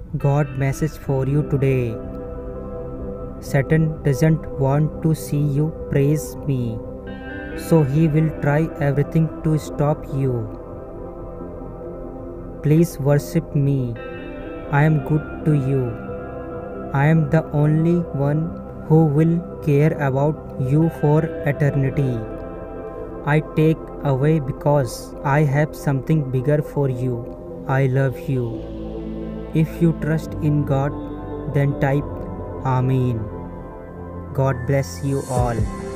God message for you today. Satan doesn't want to see you praise me, so he will try everything to stop you. Please worship me. I am good to you. I am the only one who will care about you for eternity. I take away because I have something bigger for you. I love you. If you trust in God, then type Amen. God bless you all.